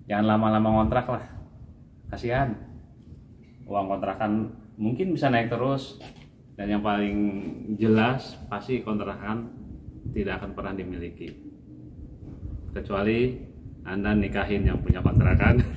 jangan lama-lama ngontrak lah, kasihan. Uang kontrakan mungkin bisa naik terus, dan yang paling jelas pasti kontrakan tidak akan pernah dimiliki, kecuali Anda nikahin yang punya kontrakan.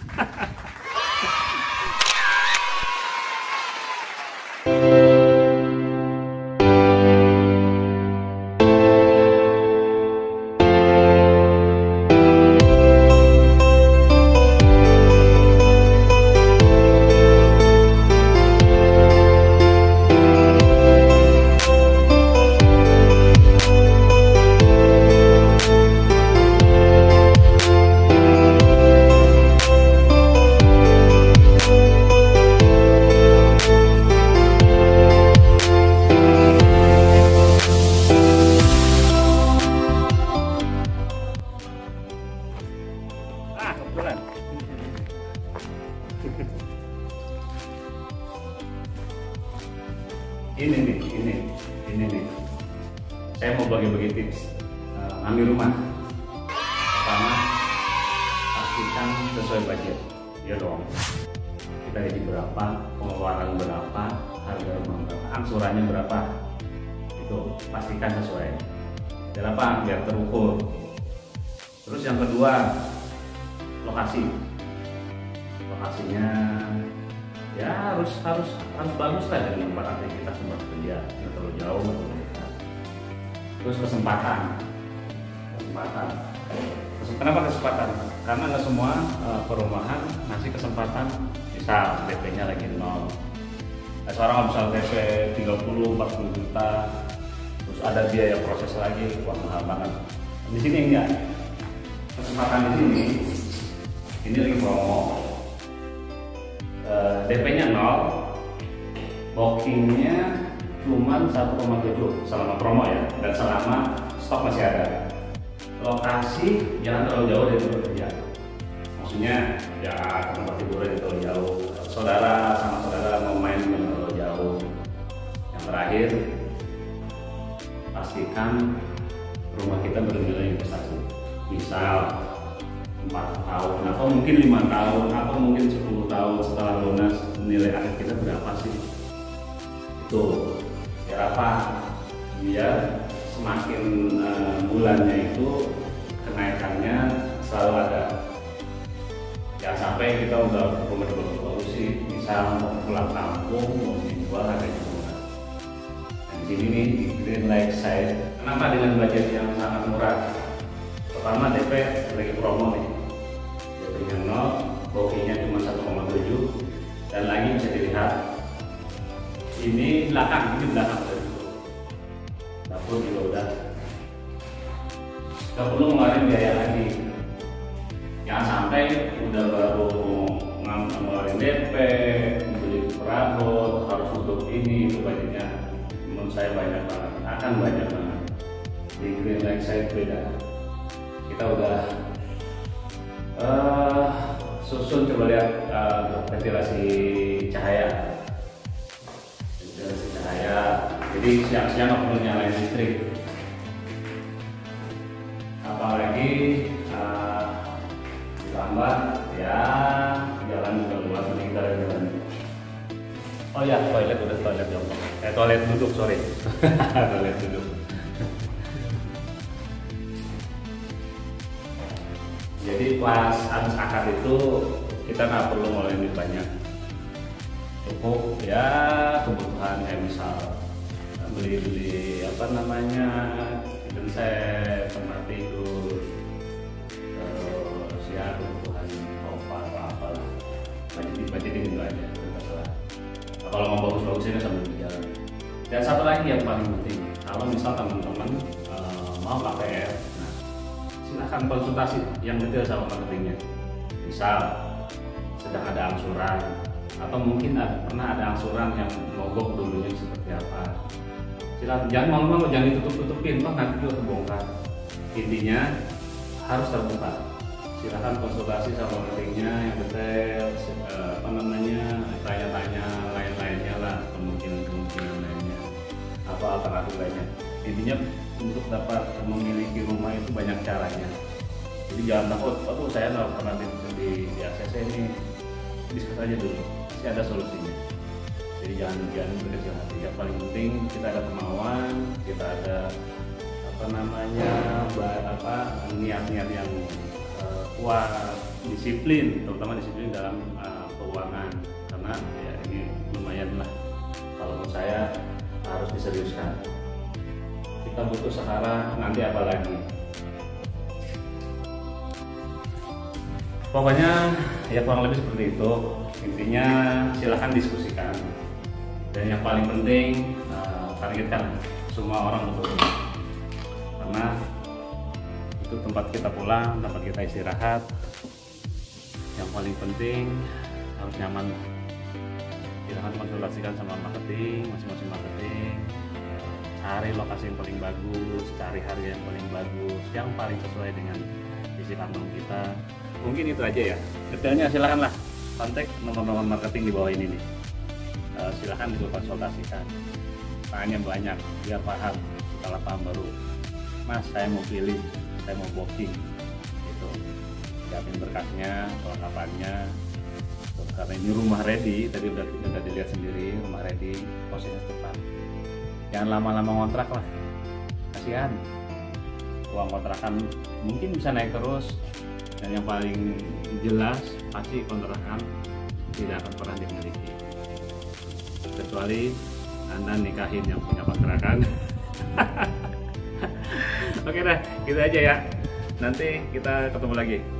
Kebetulan. Ini nih. Saya mau bagi-bagi tips ambil rumah. Pertama, pastikan sesuai budget. Ya dong. Kita gaji berapa, pengeluaran berapa, harga rumah berapa, angsurannya berapa. Itu pastikan sesuai. Biar apa? Biar terukur. Terus yang kedua, lokasinya ya harus bagus lah dari tempat aktivitas tempat kerja, nggak terlalu jauh atau dekat. Terus kesempatan. Kenapa kesempatan? Karena nggak semua perumahan ngasih kesempatan. Misal DP-nya lagi 0, seorang misal DP 30-40 juta, terus ada biaya proses lagi, wah mahal banget. Di sini enggak. Kesempatan di sini, ini lagi promo, DP-nya 0, bookingnya cuma 1,7 selama promo ya, dan selama stok masih ada. Lokasi jangan terlalu jauh dari tempat kerja, maksudnya ya tempat tiduran yang terlalu jauh, saudara mau main jangan terlalu jauh. Yang terakhir, pastikan rumah kita bernilai investasi, misal 4 tahun atau mungkin 5 tahun atau mungkin 10 tahun setelah lunas, nilai aset kita berapa sih? Itu biar apa? Biar semakin bulannya itu kenaikannya selalu ada. Jangan sampai kita udah rumah bagus sih, misal mau pulang kampung mau dijual harganya murah. Dan di sini nih di Green Lakeside, kenapa dengan budget yang sangat murah? Pertama, DP lagi promo nih, DP-nya 0, bookingnya cuma 1,7, dan lagi bisa dilihat ini belakang dari dapur juga udah, nggak perlu ngeluarin biaya lagi. Jangan sampai udah baru ngeluarin DP, beli perabot, harus tutup ini, itu budgetnya menurut saya banyak banget, akan banyak banget. Di Green Lakeside beda. Kita udah susun, coba lihat ventilasi cahaya. Jadi siang-siang nggak perlu nyalain listrik. Apalagi ditambah ya jalan juga luas, nanti kita jalan. Oh ya, toilet jongkok. Toilet duduk, sorry. Toilet duduk. Jadi pas habis akad itu kita nggak perlu ngeluarin duit banyak, cukup ya kebutuhan misal beli apa namanya genset, tempat tidur, terus ya kebutuhan apa lah, budgeting juga aja. Nah, kalau mau bagus-bagusnya sambil berjalan. Dan satu lagi yang paling penting, kalau misal teman-teman mau KPR, silahkan konsultasi yang detail sama marketingnya. Misal sedang ada angsuran, atau mungkin pernah ada angsuran yang mogok dulunya seperti apa. Silahkan, jangan malu-malu, jangan ditutup-tutupin, nanti juga kebongkar. Intinya harus terbuka. Silahkan konsultasi sama marketingnya yang detail, tanya-tanya lain-lainnya lah, kemungkinan lainnya, apa alternatif lainnya. Intinya untuk dapat memiliki rumah itu banyak caranya. Jadi jangan takut, aduh saya nggak pernah di ACC ini, diskus aja dulu, pasti ada solusinya. Jadi jangan berkecil hati. Yang paling penting kita ada kemauan, kita ada niat-niat yang kuat, disiplin, terutama disiplin dalam keuangan. Karena ya ini lumayan lah, kalau menurut saya harus diseriuskan. Kita butuh sekarang, nanti apa lagi. Pokoknya ya kurang lebih seperti itu. Intinya silahkan diskusikan. Dan yang paling penting targetkan semua orang untuk rumah. Karena itu tempat kita pulang, tempat kita istirahat. Yang paling penting harus nyaman. Silahkan konsultasikan sama marketing, masing-masing marketing. Cari lokasi yang paling bagus, cari harga yang paling bagus, yang paling sesuai dengan isi kantong kita. Mungkin itu aja ya. Detailnya silahkanlah kontak nomor-nomor marketing di bawah ini nih. Silahkan dikonsultasikan. Tanya banyak biar paham. Setelah paham baru, Mas saya mau pilih, saya mau booking. Gitu. Siapin berkasnya, kelengkapannya. Karena ini rumah ready, tadi udah dilihat sendiri, rumah ready, posisinya tepat. Jangan lama-lama ngontrak lah, kasihan. Uang kontrakan mungkin bisa naik terus, dan yang paling jelas pasti kontrakan tidak akan pernah dimiliki, kecuali Anda nikahin yang punya kontrakan. Oke dah, gitu aja ya. Nanti kita ketemu lagi.